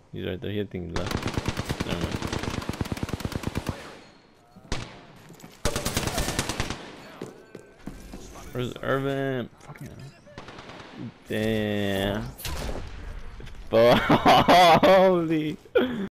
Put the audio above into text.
He's right there. He had things left. Never mind. Where's Irvin? Fucking damn. Holy.